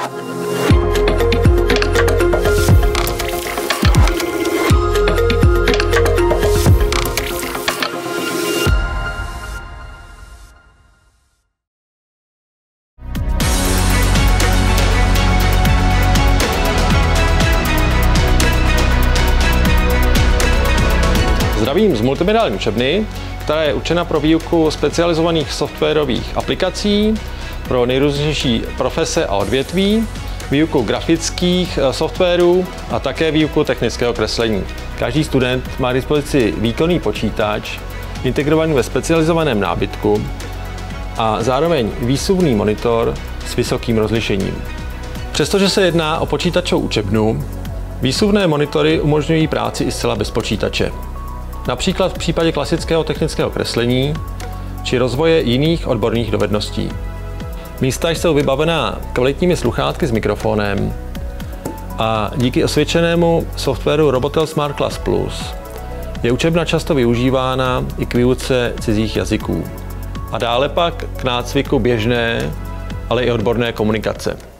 Zdravím z multimediální učebny, která je určena pro výuku specializovaných softwarových aplikací pro nejrůznější profese a odvětví, výuku grafických softwarů a také výuku technického kreslení. Každý student má k dispozici výkonný počítač, integrovaný ve specializovaném nábytku a zároveň výsuvný monitor s vysokým rozlišením. Přestože se jedná o počítačovou učebnu, výsuvné monitory umožňují práci i zcela bez počítače. Například v případě klasického technického kreslení či rozvoje jiných odborných dovedností. Místa jsou vybavená kvalitními sluchátky s mikrofonem a díky osvědčenému softwaru Robotel Smart Class Plus je učebna často využívána i k výuce cizích jazyků a dále pak k nácviku běžné, ale i odborné komunikace.